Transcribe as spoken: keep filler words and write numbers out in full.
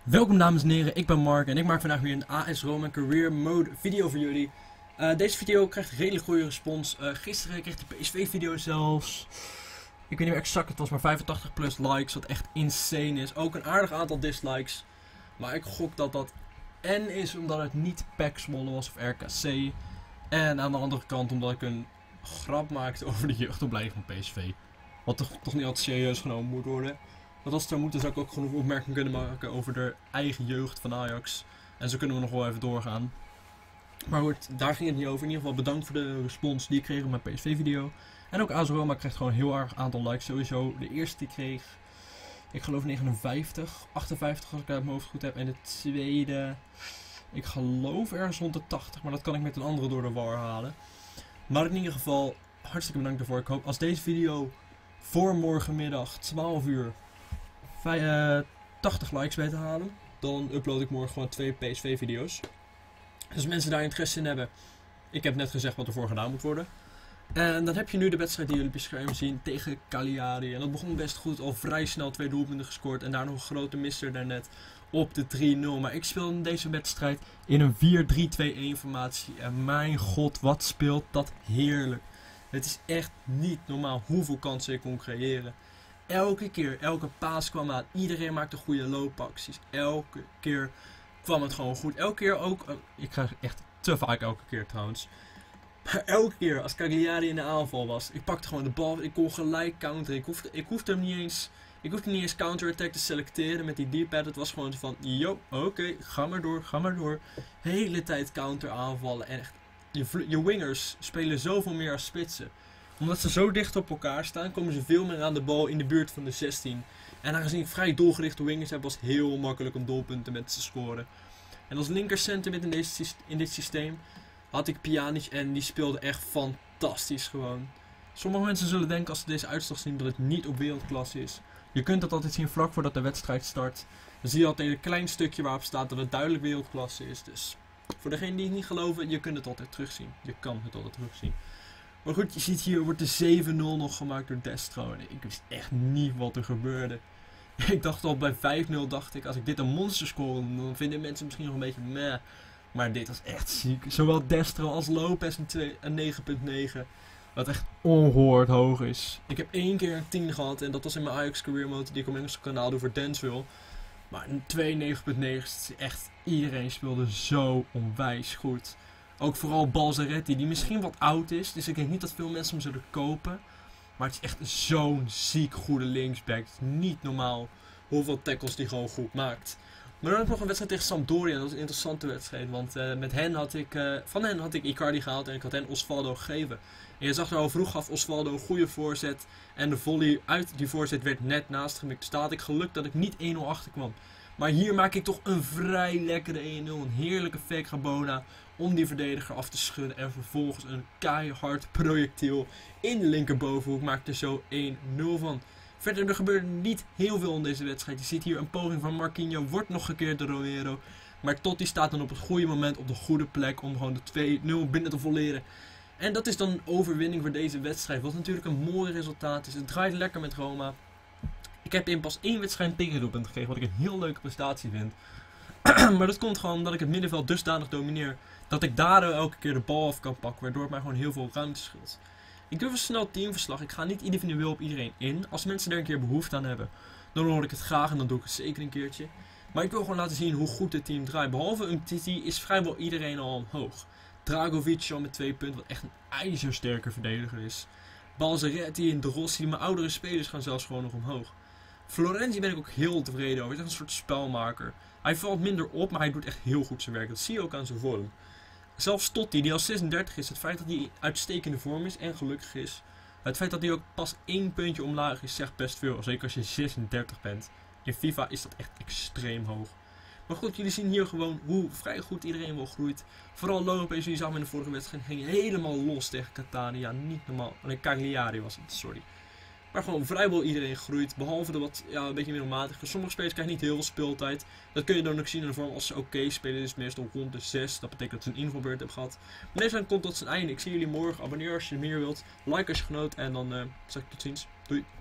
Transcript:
Welkom dames en heren, ik ben Mark en ik maak vandaag weer een A S Roma Career Mode video voor jullie. Uh, deze video krijgt een redelijk goede respons. Uh, gisteren kreeg de P S V video zelfs, ik weet niet meer exact, het was maar vijfentachtig plus likes, wat echt insane is. Ook een aardig aantal dislikes, maar ik gok dat dat en is omdat het niet P E C Zwolle was of R K C. En aan de andere kant omdat ik een grap maakte over de jeugdopleiding van P S V. Wat toch, toch niet altijd serieus genomen moet worden. Want als het zou moeten zou ik ook genoeg opmerkingen kunnen maken over de eigen jeugd van Ajax. En zo kunnen we nog wel even doorgaan. Maar goed, daar ging het niet over. In ieder geval bedankt voor de respons die ik kreeg op mijn P S V video. En ook A S Roma krijgt gewoon een heel erg aantal likes sowieso. De eerste die kreeg, ik geloof negenenvijftig, achtenvijftig als ik het uit mijn hoofd goed heb. En de tweede, ik geloof ergens rond de tachtig. Maar dat kan ik met een andere door de war halen. Maar in ieder geval, hartstikke bedankt daarvoor. Ik hoop als deze video voor morgenmiddag twaalf uur tachtig likes bij te halen, dan upload ik morgen gewoon twee P S V video's. Dus als mensen daar interesse in hebben, ik heb net gezegd wat ervoor gedaan moet worden. En dan heb je nu de wedstrijd die jullie op je scherm zien tegen Cagliari. En dat begon best goed, al vrij snel twee doelpunten gescoord en daar nog een grote misser daarnet op de drie nul. Maar ik speelde in deze wedstrijd in een vier drie twee een formatie en mijn god, wat speelt dat heerlijk. Het is echt niet normaal hoeveel kansen ik kon creëren. Elke keer, elke paas kwam aan. Iedereen maakte goede loopacties. Elke keer kwam het gewoon goed. Elke keer ook. Oh, ik krijg echt te vaak elke keer trouwens. Maar elke keer als Cagliari in de aanval was. Ik pakte gewoon de bal. Ik kon gelijk counteren. Ik hoefde, ik hoefde hem niet eens. Ik hoefde niet eens counter-attack te selecteren met die D-pad. Het was gewoon van. Yo, oké, okay, ga maar door, ga maar door. Hele tijd counter aanvallen. En echt. Je, je wingers spelen zoveel meer als spitsen. Omdat ze zo dicht op elkaar staan, komen ze veel meer aan de bal in de buurt van de zestien. En aangezien ik vrij doelgerichte wingers heb, was het heel makkelijk om doelpunten met te scoren. En als linkercenter in, deze, in dit systeem had ik Pjanic en die speelde echt fantastisch gewoon. Sommige mensen zullen denken als ze deze uitslag zien dat het niet op wereldklasse is. Je kunt dat altijd zien vlak voordat de wedstrijd start. Dan zie je altijd een klein stukje waarop staat dat het duidelijk wereldklasse is. Dus voor degenen die het niet geloven, je kunt het altijd terugzien. Je kan het altijd terugzien. Maar goed, je ziet hier wordt de zeven nul nog gemaakt door Destro. En ik wist echt niet wat er gebeurde. Ik dacht al bij vijf nul, dacht ik, als ik dit een monster score, dan vinden mensen misschien nog een beetje meh. Maar dit was echt ziek. Zowel Destro als Lopez een negen punt negen. Wat echt ongehoord hoog is. Ik heb één keer een tien gehad en dat was in mijn Ajax Career Mode die ik op mijn Engelse kanaal doe voor Danceville. Maar een twee negen punt negen is echt, iedereen speelde zo onwijs goed. Ook vooral Balzaretti, die misschien wat oud is. Dus ik denk niet dat veel mensen hem zullen kopen. Maar het is echt zo'n ziek goede linksback. Het is niet normaal hoeveel tackles die gewoon goed maakt. Maar dan heb ik nog een wedstrijd tegen Sampdoria. Dat was een interessante wedstrijd. Want uh, met hen had ik, uh, van hen had ik Icardi gehaald en ik had hen Osvaldo gegeven. En je zag er al vroeg gaf Osvaldo een goede voorzet. En de volley uit die voorzet werd net naast gemikt. Dus daar had ik geluk dat ik niet één nul achter kwam. Maar hier maak ik toch een vrij lekkere één nul. Een heerlijke fake Rabona om die verdediger af te schudden. En vervolgens een keihard projectiel in de linkerbovenhoek. Maakte er zo één nul van. Verder, er gebeurde niet heel veel in deze wedstrijd. Je ziet hier een poging van Marquinhos. Wordt nog gekeerd door Romero. Maar Totti staat dan op het goede moment op de goede plek. Om gewoon de twee nul binnen te volleren. En dat is dan een overwinning voor deze wedstrijd. Wat natuurlijk een mooi resultaat is. Het draait lekker met Roma. Ik heb in pas één wedstrijd een tegendoelpunt gekregen. Wat ik een heel leuke prestatie vind. Maar dat komt gewoon omdat ik het middenveld dusdanig domineer. Dat ik daardoor elke keer de bal af kan pakken. Waardoor het mij gewoon heel veel ruimte scheelt. Ik doe even snel teamverslag. Ik ga niet individueel op iedereen in. Als mensen er een keer behoefte aan hebben, dan hoor ik het graag en dan doe ik het zeker een keertje. Maar ik wil gewoon laten zien hoe goed het team draait. Behalve Umtiti is vrijwel iedereen al omhoog. Dragovic al met twee punten, wat echt een ijzersterke verdediger is. Balzaretti en De Rossi, mijn oudere spelers gaan zelfs gewoon nog omhoog. Florenzi ben ik ook heel tevreden over. Hij is echt een soort spelmaker. Hij valt minder op, maar hij doet echt heel goed zijn werk. Dat zie je ook aan zijn vorm. Zelfs Totti, die al zesendertig is, het feit dat hij uitstekende vorm is en gelukkig is. Het feit dat hij ook pas één puntje omlaag is, zegt best veel. Zeker als je zesendertig bent. In FIFA is dat echt extreem hoog. Maar goed, jullie zien hier gewoon hoe vrij goed iedereen wel groeit. Vooral Lopez, jullie zagen in de vorige wedstrijd, ging helemaal los tegen Catania. Niet normaal. Alleen Cagliari was het, sorry. Maar gewoon vrijwel iedereen groeit. Behalve de wat, ja, een beetje middelmatige. Sommige spelers krijgen niet heel veel speeltijd. Dat kun je dan ook zien in de vorm als ze oké okay spelen. Dus meestal rond de zes. Dat betekent dat ze een invalbeurt hebben gehad. Maar deze komt tot zijn einde. Ik zie jullie morgen. Abonneer als je meer wilt. Like als je genoot. En dan uh, zeg ik tot ziens. Doei.